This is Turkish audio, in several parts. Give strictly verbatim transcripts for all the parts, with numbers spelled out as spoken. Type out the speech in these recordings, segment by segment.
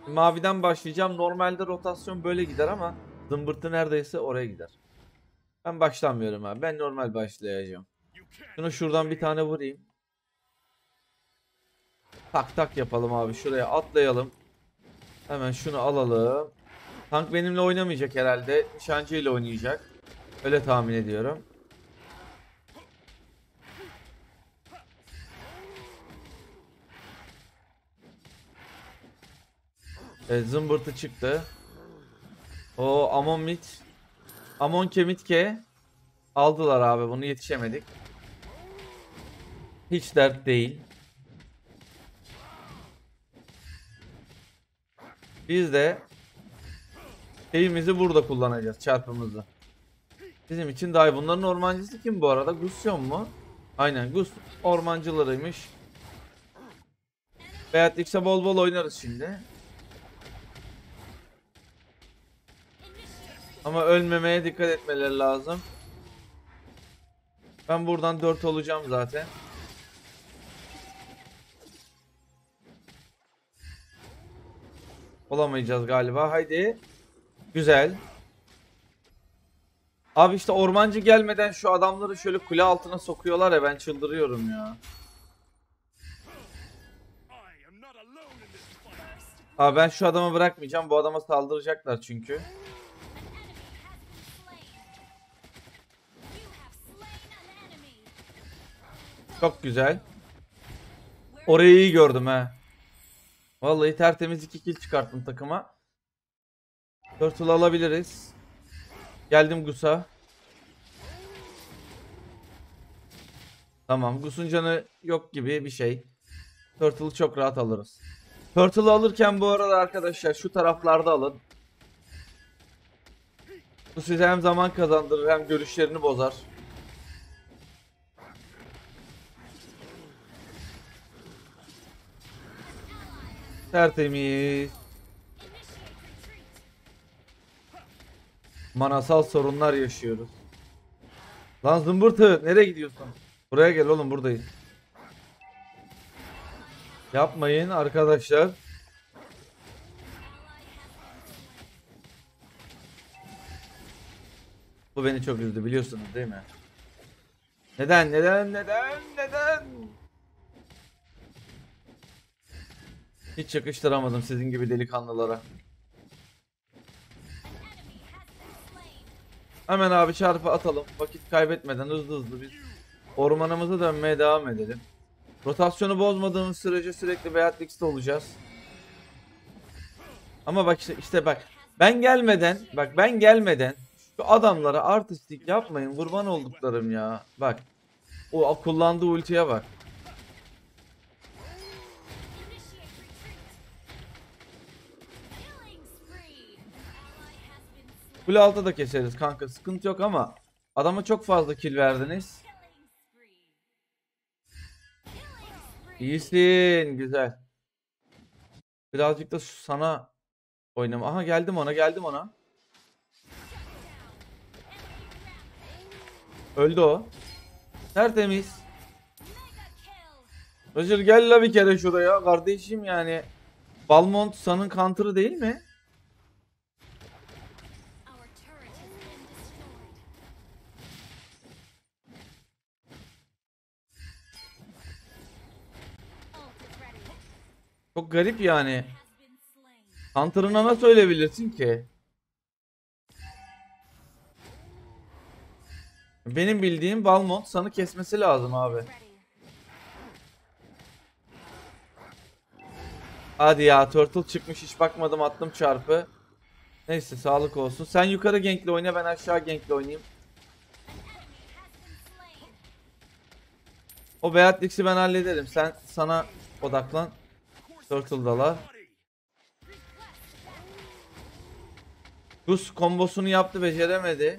Maviden başlayacağım. Normalde rotasyon böyle gider ama zımbırtı neredeyse oraya gider. Ben başlamıyorum abi. Ben normal başlayacağım. Şunu şuradan bir tane vurayım. Tak tak yapalım abi. Şuraya atlayalım. Hemen şunu alalım. Tank benimle oynamayacak herhalde. Nişancı ile oynayacak. Öyle tahmin ediyorum. Evet, zımbırtı çıktı. O Amon mit. Amon kemitke. Aldılar abi, bunu yetişemedik. Hiç dert değil. Biz de şeyimizi burada kullanacağız, çarpımızı. Bizim için daha iyi. Bunların ormancısı kim bu arada? Gusyon mu? Aynen, Gus ormancılarıymış. Beatrix'e bol bol oynarız şimdi. Ama ölmemeye dikkat etmeleri lazım. Ben buradan dört olacağım zaten. Olamayacağız galiba. Haydi. Güzel. Abi işte ormancı gelmeden şu adamları şöyle kule altına sokuyorlar ya, ben çıldırıyorum ya. Abi ben şu adamı bırakmayacağım. Bu adama saldıracaklar çünkü. Çok güzel. Orayı iyi gördüm ha. Vallahi tertemiz iki kill çıkarttım takıma. Turtle alabiliriz. Geldim Gus'a. Tamam, Gus'un canı yok gibi bir şey. Turtle'ı çok rahat alırız. Turtle'ı alırken bu arada arkadaşlar şu taraflarda alın. Bu size hem zaman kazandırır hem görüşlerini bozar. Tertemiz. Manasal sorunlar yaşıyoruz. Lan zımbırtı, nereye gidiyorsun? Buraya gel oğlum, buradayız. Yapmayın arkadaşlar. Bu beni çok üzdü, biliyorsunuz değil mi? Neden neden neden neden? Hiç yakıştıramadım sizin gibi delikanlılara. Hemen abi çarpı atalım. Vakit kaybetmeden hızlı hızlı biz ormanımıza dönmeye devam edelim. Rotasyonu bozmadığımız sürece sürekli Beatrix'te olacağız. Ama bak işte, işte bak. Ben gelmeden, bak ben gelmeden şu adamlara artistlik yapmayın kurban olduklarım ya. Bak. O kullandığı ultiye bak. Kule altı da keseriz kanka, sıkıntı yok ama adama çok fazla kill verdiniz. İyisin, güzel. Birazcık da sana oynama. Aha, geldim ona, geldim ona. Öldü o. Tertemiz. Roger gel la bir kere şuraya kardeşim yani. Balmont Sun'ın counter'ı değil mi? Çok garip yani. Counter'ına nasıl ölebilirsin ki? Benim bildiğim Balmont Sun'ı kesmesi lazım abi. Hadi ya, Turtle çıkmış, hiç bakmadım, attım çarpı. Neyse, sağlık olsun. Sen yukarı gankle oyna, ben aşağı gankle oynayayım. O Beatrix'i ben hallederim. Sen sana odaklan. Turtle'dalar. Gus kombosunu yaptı, beceremedi.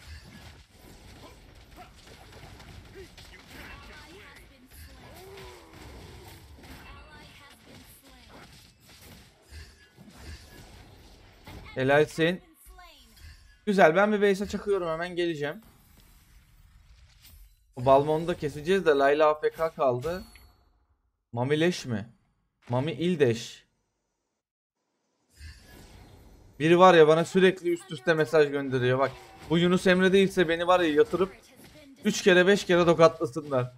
Helalsin. Güzel, ben bir base'e çakıyorum, hemen geleceğim. O Balmon'u da keseceğiz de Layla A F K kaldı. Mami leş mi? Mami ildeş. Biri var ya bana sürekli üst üste mesaj gönderiyor. Bak bu Yunus Emre değilse beni var ya yatırıp üç kere beş kere tokatlasınlar.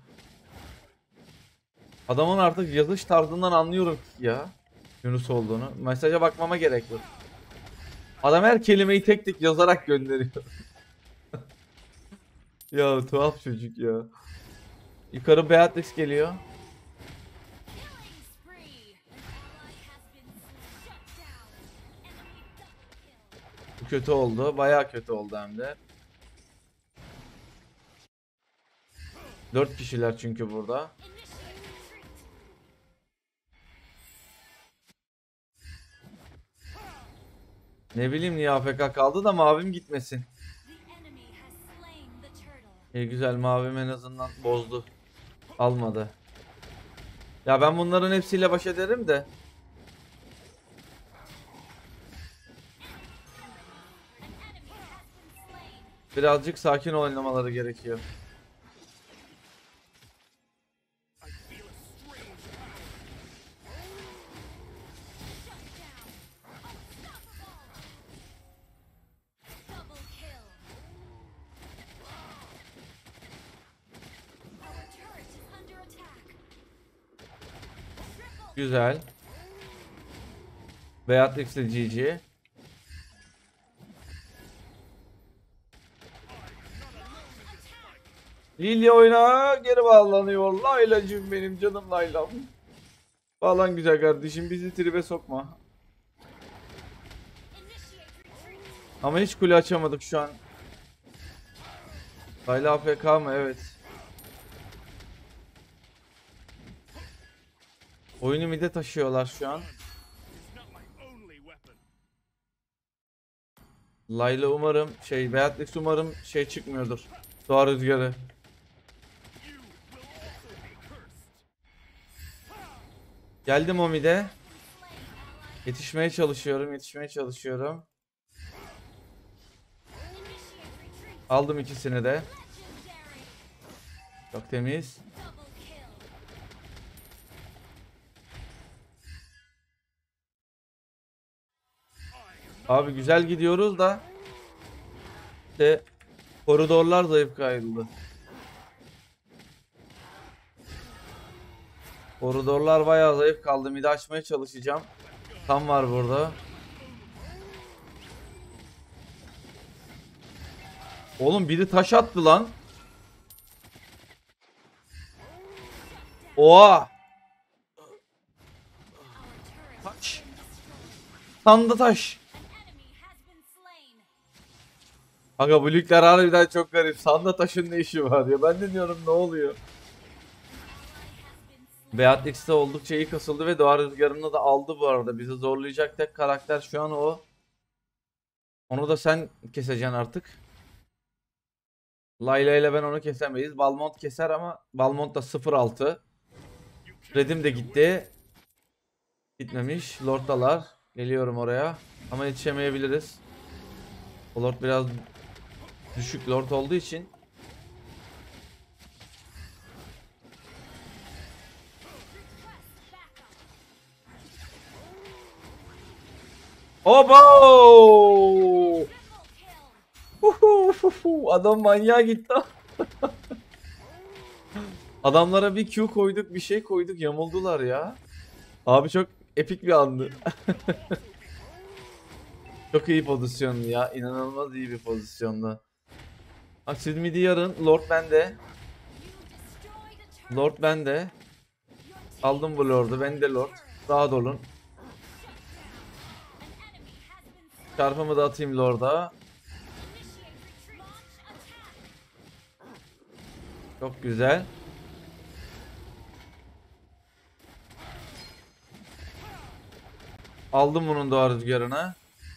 Adamın artık yazış tarzından anlıyorum ki ya Yunus olduğunu. Mesaja bakmama gerek yok. Adam her kelimeyi tek tek yazarak gönderiyor. Ya tuhaf çocuk ya. Yukarı Beatrix geliyor. Bu kötü oldu. Bayağı kötü oldu hem de. Dört kişiler çünkü burada. Ne bileyim niye A F K kaldı da mavim gitmesin. İyi güzel, mavim en azından bozdu. Almadı. Ya ben bunların hepsiyle baş ederim de. Birazcık sakin oynamaları gerekiyor. Güzel. Beatrix'le G G. Lilya oyna geri bağlanıyor. Laylacığım benim canım Laylam. Bağlan güzel kardeşim, bizi tribe sokma. Ama hiç kule açamadık şu an. Layla A F K mı? Evet. Oyunu mide taşıyorlar şu an. Layla umarım şey Beatrix umarım şey çıkmıyordur. Doğa rüzgarı. Geldim o mide. Yetişmeye çalışıyorum, yetişmeye çalışıyorum. Aldım ikisini de. Çok temiz. Abi güzel gidiyoruz da işte koridorlar zayıf kayıldı. Koridorlar bayağı zayıf kaldı. Midi açmaya çalışacağım. Tam var burada. Oğlum biri taş attı lan. Oha. Taş. Sandı taş. Aga bu ligler harbiden çok garip. Sanda taşın ne işi var ya. Ben de diyorum ne oluyor. Beatrix'te oldukça iyi kasıldı ve Doğa Rüzgarı'nı da aldı bu arada. Bizi zorlayacak tek karakter şu an o. Onu da sen keseceksin artık. Layla ile ben onu kesemeyiz. Balmont keser ama Balmont da sıfır altı. Red'im de gitti. Gitmemiş. Lord'dalar. Geliyorum oraya. Ama yetişemeyebiliriz. O Lord biraz düşük Lord olduğu için. Obo! Adam manyağa gitti. Adamlara bir Q koyduk, bir şey koyduk, yamuldular ya. Abi çok epik bir andı. Çok iyi pozisyon ya. İnanılmaz iyi bir pozisyonda. Bak siz midi yarın. Lord bende. Lord bende. Aldım bu Lord'u. Ben de Lord. Rahat olun. Çarpımı da atayım Lord'a. Çok güzel. Aldım bunun Doğa Rüzgarı'na.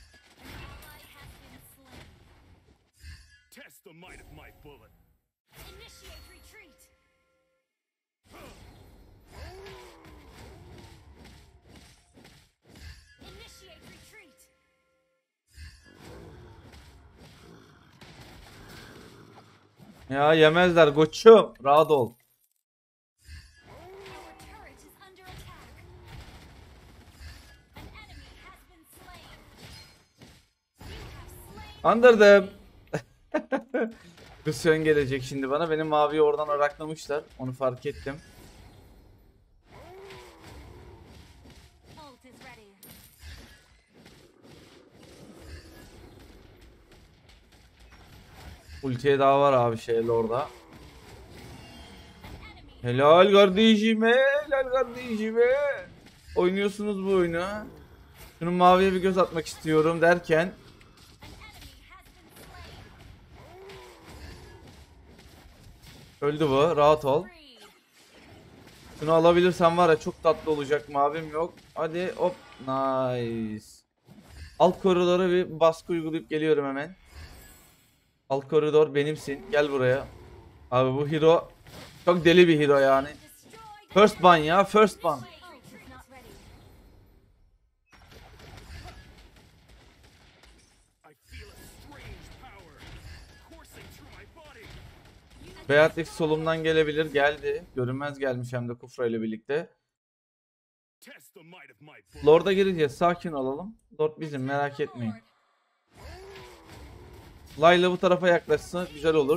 Ya yemezler koçum. Rahat ol. Andırdım. Lucian gelecek şimdi bana. Benim maviyi oradan araklamışlar. Onu fark ettim. Ult is ready. Ultiye daha var abi şeyle orada. Helal kardeşime, helal kardeşime. Oynuyorsunuz bu oyunu. Şunun maviye bir göz atmak istiyorum derken. Öldü bu, rahat ol. Şunu alabilirsem var ya çok tatlı olacak, mavim yok. Hadi hop, nice. Alt koridora bir baskı uygulayıp geliyorum hemen. Alt koridor benimsin, gel buraya. Abi bu hero çok deli bir hero yani. First ban ya, first ban. Ult is not ready. I feel a strange power coursing through my body. Beatrix solumdan gelebilir, geldi. Görünmez gelmiş hem de Kufra ile birlikte. Test the might of my blade. Lord'a gireceğiz, sakin olalım. Lord bizim, merak etmeyin. Layla bu tarafa yaklaşsa güzel olur.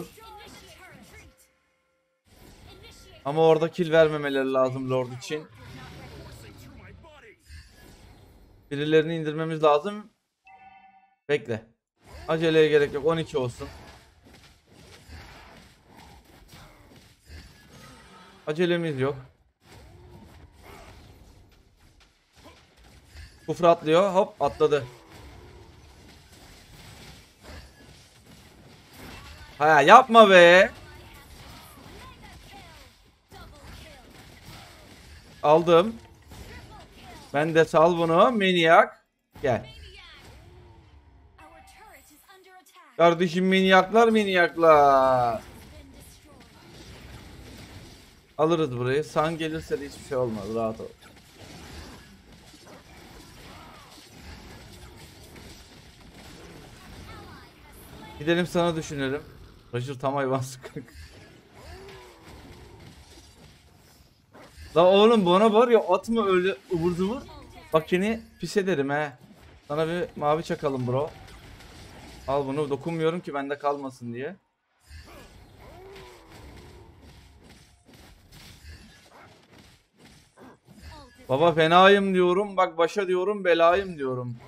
Ama orada kill vermemeleri lazım Lord için. Coursing through my body. Birilerini indirmemiz lazım. Bekle. Aceleye gerek yok, on iki olsun. Acelemiz yok. Kufra atlıyor, hop atladı. Ha yapma be. Aldım. Ben de sal bunu, manyak. Gel. Our turret is under attack. Kardeşim manyaklar manyaklar. Been destroyed. Alırız burayı. San gelirse de hiçbir şey olmaz. Rahat ol. Gidelim sana düşünelim. Taşır tam hayvan sıkıntı. La oğlum bana var ya atma öyle ıvır zıvır. Bak yine pis ederim he. Sana bir mavi çakalım bro. Al bunu, dokunmuyorum ki bende kalmasın diye. Ult is Baba fenayım diyorum, bak başa diyorum, belayım diyorum.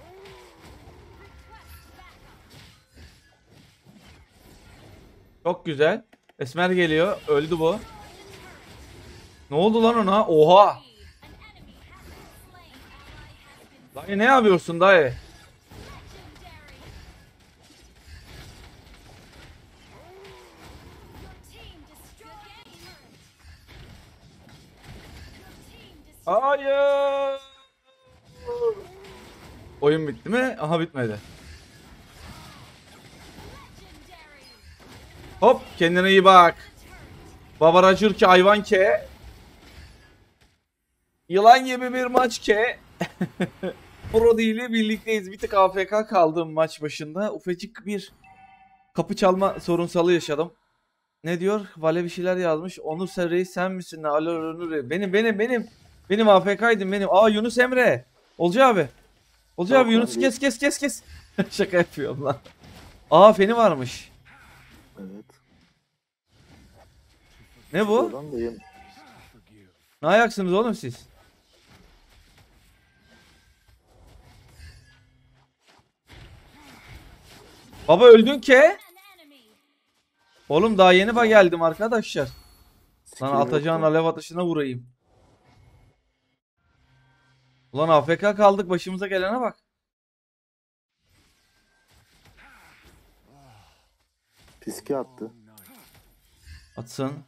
Çok güzel. Esmer geliyor. Öldü bu. Ne oldu lan ona? Oha. an enemy has been slain. Ally has been Dayı ne yapıyorsun dayı? legendary. Your team destroyed a turret. Your team destroyed. Hayır. Oyun bitti mi? Aha bitmedi. Legendary. Hop kendine iyi bak. Baba racır ki hayvan ke. Yılan gibi bir maç ke. Brody ile birlikteyiz. Bir tık A F K kaldım maç başında. Ufacık bir kapı çalma sorunsalı yaşadım. Ne diyor? Vale bir şeyler yazmış. Onur sen reis sen misin? Alo Onur. Benim benim benim. Benim A F K'ydım benim. Aa Yunus Emre. Olcay abi. Olcay Yok abi lan, Yunus değil. kes kes kes kes. Şaka yapıyorum lan. Aa feni varmış. Evet. Ne bu? Oradan da yem. Ne ayaksınız oğlum siz? Baba öldün ki. An enemy. Oğlum daha yeni ba geldim arkadaşlar. Lan Skillim yok atacağın ya. alev atışına vurayım. Ulan A F K kaldık, başımıza gelene bak. Piski attı. Atsın. An enemy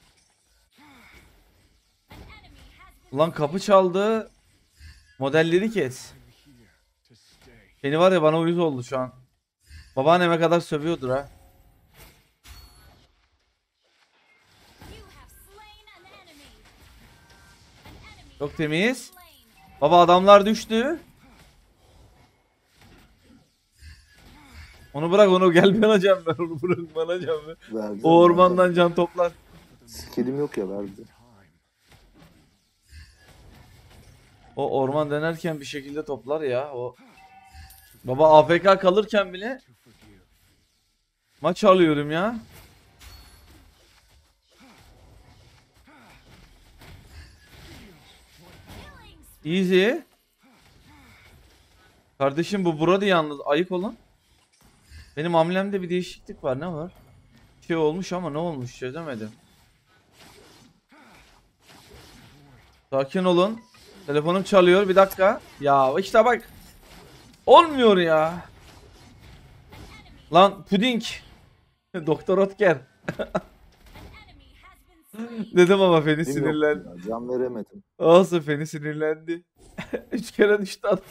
has been Ulan kapı çaldı. Modelleri kes. Beni var ya bana uyuz oldu şu an. Babaanneme kadar sövüyordur ha. You have slain an enemy. An enemy Çok temiz. slain. Baba adamlar düştü. Onu bırak, onu gel bana can ver, onu bırak bana can ver. Verdi. O ormandan can toplar. Skillim yok ya verdi. O orman dönerken bir şekilde toplar ya o. Baba A F K kalırken bile Maç alıyorum ya. Easy. Kardeşim bu burada yalnız ayık olun. Benim hamlemde bir değişiklik var. Ne var? Bir şey olmuş ama ne olmuş çözemedim. Sakin olun. Telefonum çalıyor. Bir dakika. Ya işte bak. Olmuyor ya. Lan puding. Doktor Otker. An enemy has been slain. Dedim ama Feni Kedim sinirlendi. yoktu ya, can veremedim. Olsun Feni sinirlendi. Üç kere düştü adam.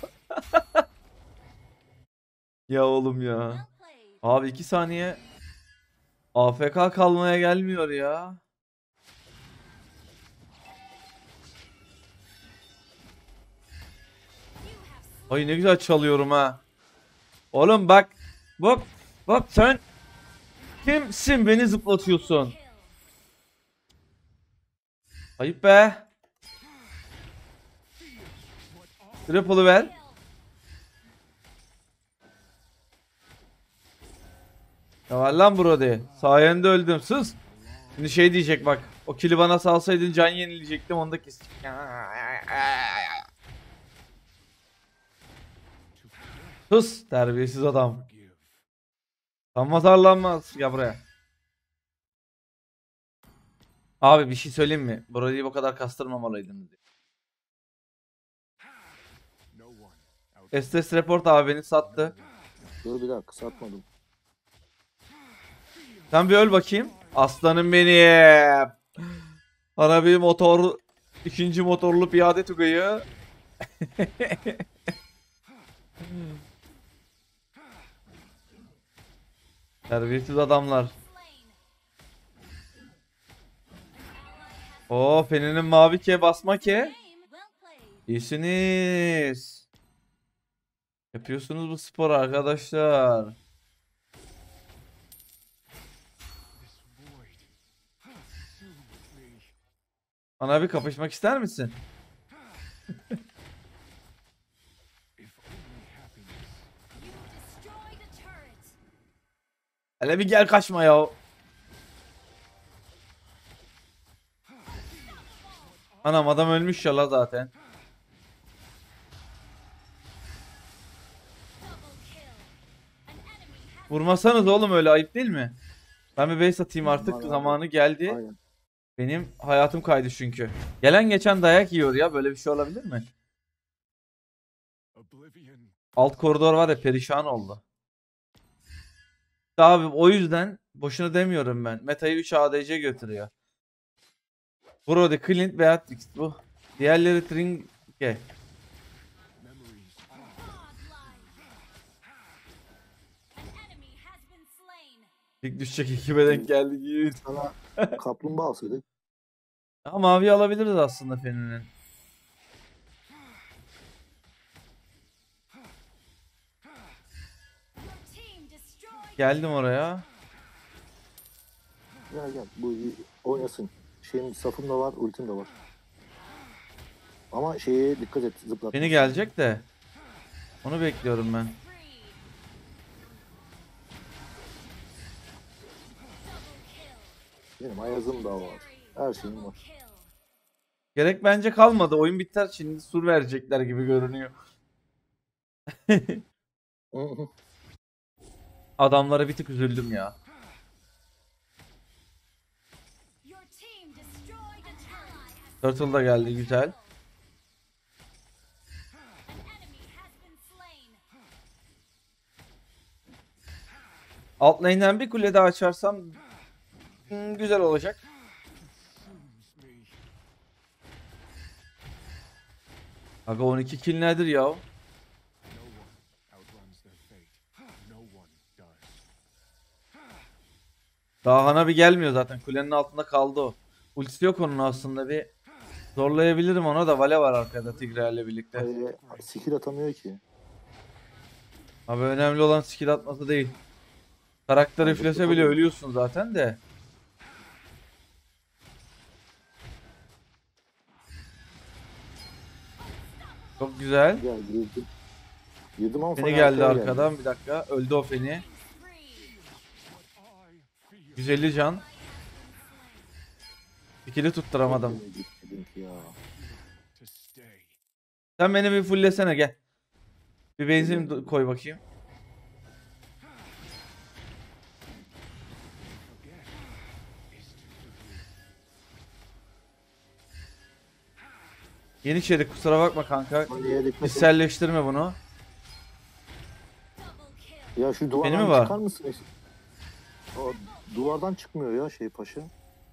Ya oğlum ya. Well played. Abi iki saniye A F K kalmaya gelmiyor ya. You have slain. Ay ne güzel çalıyorum ha. Oğlum bak. Bak. Bak sen kimsin beni zıplatıyorsun. Kill. Ayıp be. Triple'ı ver. Kill. Ya var lan Brody. Sayende öldüm. Sus. Şimdi şey diyecek bak. O kili bana salsaydın can yenileyecektim. Onu da kestik. Sus. Terbiyesiz adam. Sanmaz arlanmaz. Gel buraya. Abi bir şey söyleyeyim mi? Brody'yi bu kadar kastırmamalıydınız. Estes Report abi beni sattı. Dur bir dakika satmadım. Sen bir öl bakayım. Aslanım benim. Bana bir motor, ikinci motorlu piyade tugayı. Terbiyesiz adamlar. Slain. Oo Feni'nin mavi ke basma ke. Game. Well played. İyisiniz. Yapıyorsunuz bu spor arkadaşlar. Bana bir kapışmak ister misin? You destroyed a turret. Hele bir gel kaçma ya. Anam adam ölmüş ya la zaten. Double kill. An enemy has Vurmasanız oğlum öyle ayıp değil mi? Ben bir base atayım artık Aman abi. zamanı geldi. Aynen. Benim hayatım kaydı çünkü. Gelen geçen dayak yiyor ya böyle bir şey olabilir mi? Oblivion. Alt koridor var ya perişan oldu. Abi o yüzden boşuna demiyorum ben. Meta'yı üç A D C götürüyor. Brody, Clint, Beatrix bu. Diğerleri Trinke. Memories. godlike. An enemy has been slain. İlk düşecek ekibe denk geldi gibi. Sana kaplumbağa alsaydık. Ama mavi alabiliriz aslında Feni'nin. Your team destroyed. Geldim oraya. Gel gel bu iyi oynasın. Şeyin safım da var, ultim de var. Ama şeye dikkat et, zıplatma. Beni gelecek de. Onu bekliyorum ben. Free. Double kill. Benim ayazım da var. Her şeyim Double var. kill. Gerek bence kalmadı. Oyun biter şimdi sur verecekler gibi görünüyor. Hı hı. Adamlara bir tık üzüldüm ya. Your team destroyed a turret. Turtle da geldi güzel. An enemy has been slain. Alt lane'den bir kule daha açarsam hmm, güzel olacak. Aga on iki kill nedir ya? No one outruns their fate. No one does. Daha Hana bir gelmiyor zaten. Kulenin altında kaldı o. Ultisi yok onun aslında bir. Zorlayabilirim ona da Vale var arkada Tigreal'le birlikte. Ee, skill atamıyor ki. Abi önemli olan skill atması değil. Karakter Abi, üflese çok bile önemli. ölüyorsun zaten de. Çok güzel. Gel girdim. Girdim ama Feni Fani geldi arkaya arkadan bir dakika. Öldü o Feni. Free. yüz elli can. İkili tutturamadım. Gitmedim ki ya. To stay. Sen beni bir fulllesene gel. Bir benzin do- koy bakayım. Yeniçeri kusura bakma kanka. Maniye dikkat et. Kişiselleştirme bunu. Double kill. Ya şu mi duvardan var? çıkar mısın? O duvardan çıkmıyor ya şey paşa.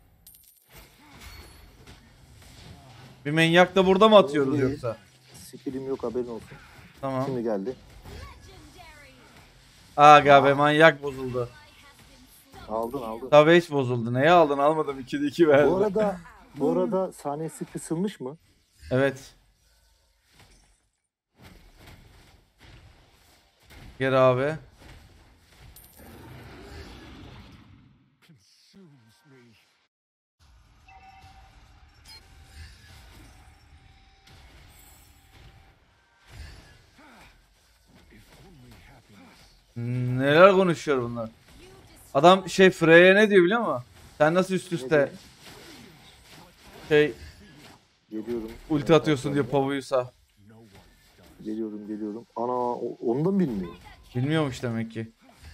Bir manyak da burada mı atıyoruz İyi. yoksa? Skillim yok haberin olsun. Tamam. Şimdi geldi. Legendary. Aga be manyak bozuldu. I has been slain. Aldın aldın. Savage bozuldu. Neye aldın? Almadım. ikide iki verdi. Bu arada bu arada saniyesi kısılmış mı? Evet. Gel abi. Consumes me. If only happiness. Neler konuşuyor bunlar? You destroy. Adam şey Freya ne diyor biliyor musun? Sen nasıl üst üste şey Geliyorum. ulti atıyorsun diyor Pavuysa. No one does. Geliyorum geliyorum. Ana o- onu da mı bilmiyor? Bilmiyormuş demek ki.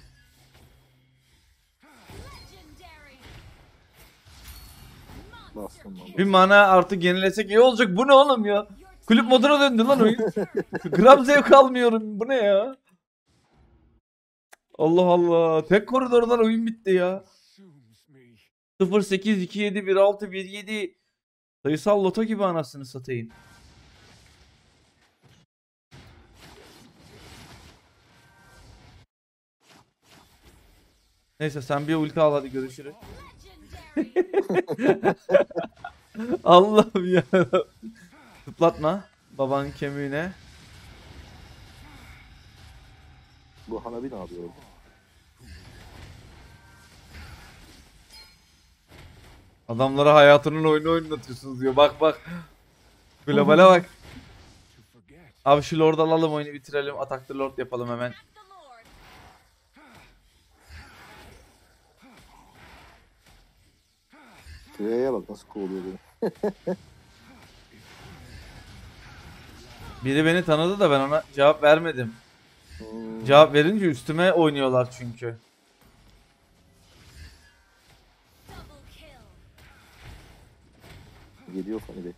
Legendary. Bastım valla. Bir mana artık yenilesek iyi olacak. Bu ne oğlum ya? Kulüp moduna döndü lan oyun. Gram zevk almıyorum. Bu ne ya? Allah Allah. Tek koridordan oyun bitti ya. Consumes me. sıfır sekiz iki yedi bir altı bir yedi sayısal loto gibi anasını satayım. Neyse sen bir ulti al hadi görüşürüz. Legendary. Allah'ım ya. Zıplatma babanın kemiğine. Bu Hanabi ne yapıyor orada? Adamlara hayatının oyunu oynatıyorsunuz diyor. Bak bak. Globale bak. To forget. Abi şu lord alalım oyunu bitirelim. Attack the lord yapalım hemen. The Lord. Freya'ya bak nasıl kovalıyor beni. Biri beni tanıdı da ben ona cevap vermedim. Hmm, Cevap verince üstüme oynuyorlar çünkü. Double kill. Geliyor Hanabi.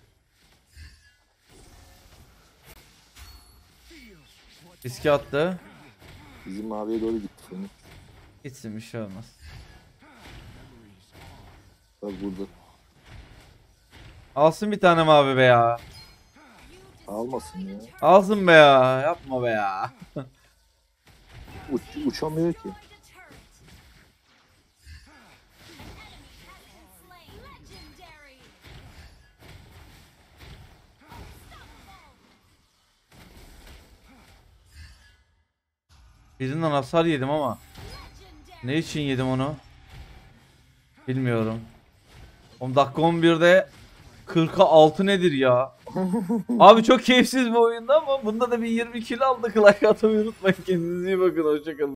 Riske attı. Bizim maviye doğru gitti Fani. Gitsin bir şey olmaz. Bak burada. Alsın bir tane mavi be ya. You destroy Almasın ya. Alsın be ya. Yapma be ya. Uç, uçamıyor ki. the turret. An enemy has been slain. Legendary. Birinden hasar yedim ama. Legendary. Ne için yedim onu? Bilmiyorum. on dakika on birde kırka altı nedir ya? Abi çok keyifsiz bir oyunda ama bunda da bir yirmi kill aldık. Like atmayı unutmayın. Kendinize iyi bakın. Hoşçakalın.